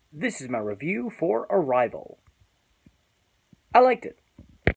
This is my review for Arrival. I liked it.